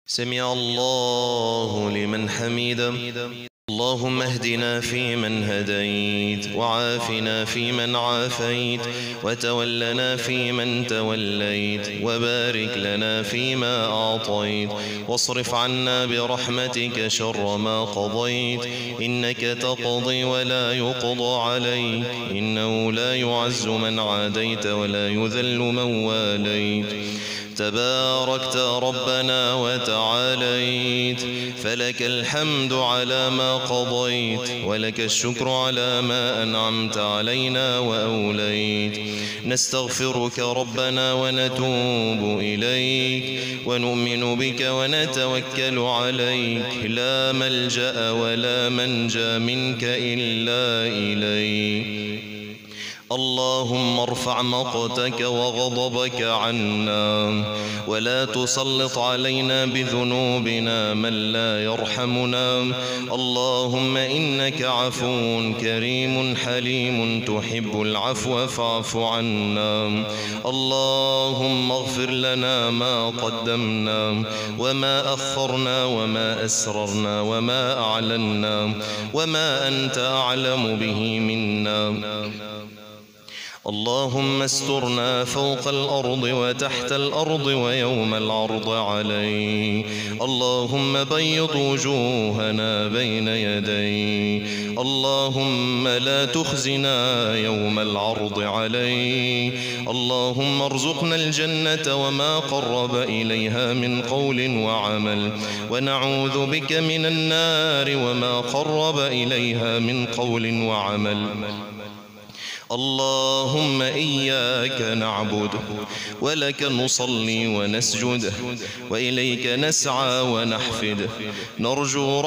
سمع الله لمن حمده. اللهم اهدنا فيمن هديت، وعافنا فيمن عافيت، وتولنا فيمن توليت، وبارك لنا فيما أعطيت، واصرف عنا برحمتك شر ما قضيت. إنك تقضي ولا يقضى عليك، إنه لا يعز من عاديت ولا يذل من واليت. تباركت ربنا وتعاليت، فلك الحمد على ما قضيت، ولك الشكر على ما أنعمت علينا وأوليت. نستغفرك ربنا ونتوب إليك، ونؤمن بك ونتوكل عليك، لا ملجأ ولا منجى منك إلا إليك. اللهم ارفع مقتك وغضبك عنا، ولا تسلط علينا بذنوبنا من لا يرحمنا. اللهم إنك عفو كريم حليم تحب العفو فاعف عنا. اللهم اغفر لنا ما قدمنا وما أخرنا وما أسررنا وما أعلنا وما أنت أعلم به منا. اللهم استرنا فوق الأرض وتحت الأرض ويوم العرض عليك. اللهم بيض وجوهنا بين يديك. اللهم لا تخزنا يوم العرض عليك. اللهم ارزقنا الجنة وما قرب إليها من قول وعمل، ونعوذ بك من النار وما قرب إليها من قول وعمل. اللهم إياك نعبد، ولك نصلي ونسجد، وإليك نسعى ونحفد. نرجو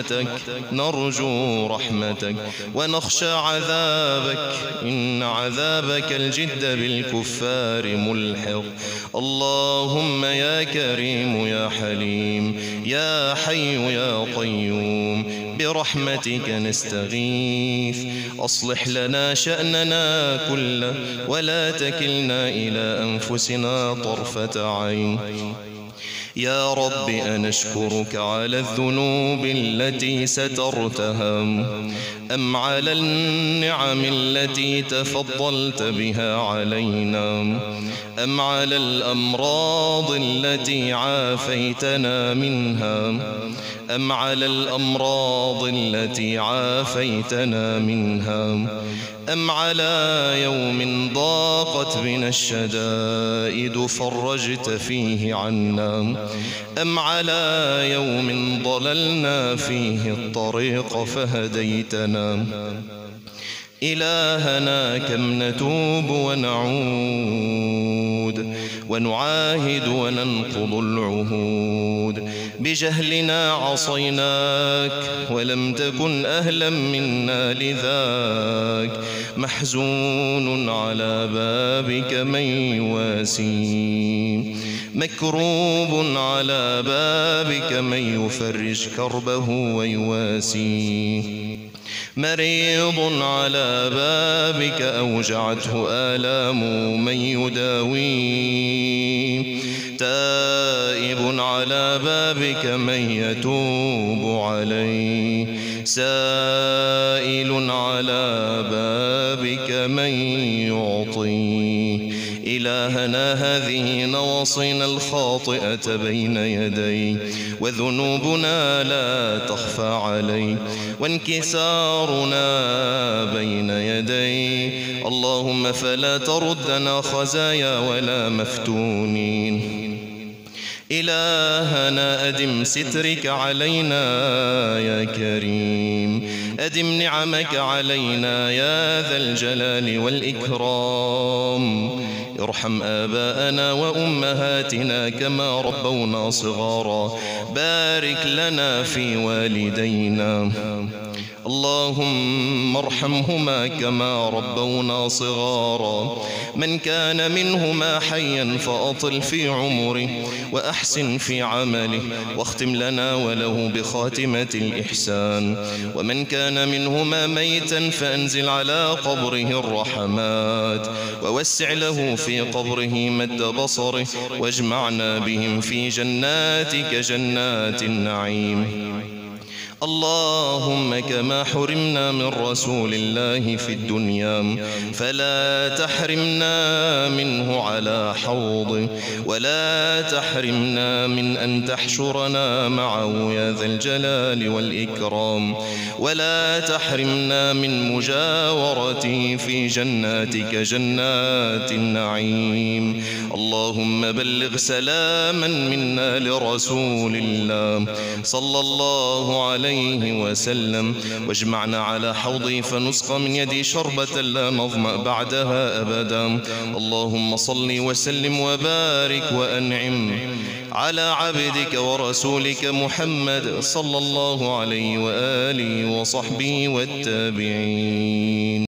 رحمتك ونخشى عذابك، إن عذابك الجد بالكفار ملحق. اللهم يا كريم يا حليم يا حي يا قيوم، برحمتك نستغيث. أصلح لنا شأننا كله، ولا تكلنا إلى أنفسنا طرفة عين. يا رب أنشكرك على الذنوب التي سترتها، أم على النعم التي تفضلت بها علينا، أم على الأمراض التي عافيتنا منها، أم على الأمراض التي عافيتنا منها، أم على يوم ضاقت بنا الشدائد فرجت فيه عنا، أم على يوم ضللنا فيه الطريق فهديتنا. إلهنا كم نتوب ونعود ونعاهد وننقض العهود، بجهلنا عصيناك ولم تكن أهلا منا لذاك. محزون على بابك من يواسي، مكروب على بابك من يفرج كربه ويواسي، مريض على بابك أوجعته آلام من يداويه، تائب على بابك من يتوب عليه، سائل على بابك من يعطيه. إلهنا هذه نواصينا الخاطئة بين يديك، وذنوبنا لا تخفى عليك، وانكسارنا بين يديك. اللهم فلا تردنا خزايا ولا مفتونين. إلهنا أدم سترك علينا يا كريم، أدم نعمك علينا يا ذا الجلال والإكرام. ارحم آباءنا وأمهاتنا كما ربونا صغارا، بارك لنا في والدينا. اللهم ارحمهما كما ربونا صغارا. من كان منهما حيا فأطل في عمره وأحسن في عمله واختم لنا وله بخاتمة الإحسان. ومن كان منهما ميتا فأنزل على قبره الرحمات ووسع له في قبره مد بصره واجمعنا بهم في جناتك جنات النعيم. اللهم كما حرمنا من رسول الله في الدنيا فلا تحرمنا منه على حوضه، ولا تحرمنا من أن تحشرنا معه يا ذا الجلال والإكرام، ولا تحرمنا من مجاورته في جناتك جنات النعيم. اللهم بلغ سلاما منا لرسول الله صلى الله عليه وسلم، واجمعنا على حوضه فنسقى من يدي شربة لا نظمأ بعدها أبدا. اللهم صل وسلم وبارك وأنعم على عبدك ورسولك محمد صلى الله عليه وآله وصحبه والتابعين.